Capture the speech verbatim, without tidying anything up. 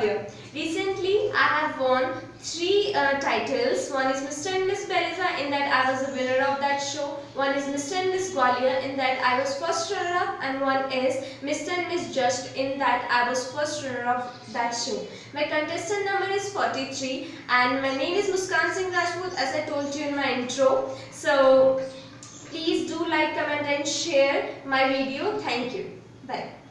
Gwalior. Recently, I have won three uh, titles. One is Mister and Miss Beliza, in that I was the winner of that show. One is Mister and Miss Gwalior, in that I was first runner-up, and one is Mister and Miss Just, in that I was first runner of that show. My contestant number is forty-three, and my name is Muskan Singh Rajput, as I told you in my intro. So please do like, comment and share my video. Thank you. Bye.